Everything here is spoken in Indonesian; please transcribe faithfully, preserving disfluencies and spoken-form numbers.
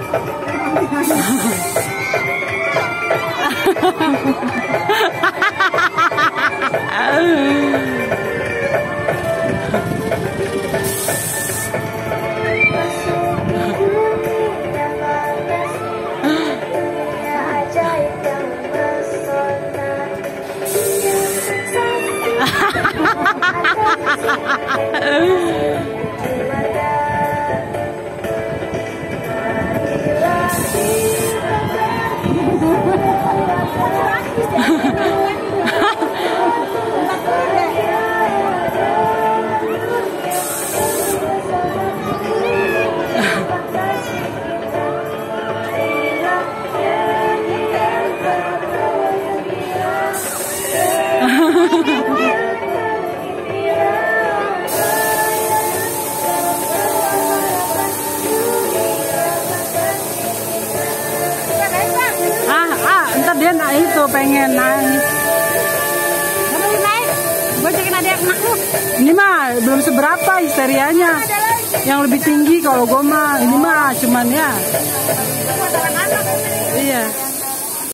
Dia nak itu pengen nangis. Gue cekin adik anakku. Ini mah belum seberapa histerianya. Yang lebih tinggi kalau gue mah ini mah cuman ya. Iya.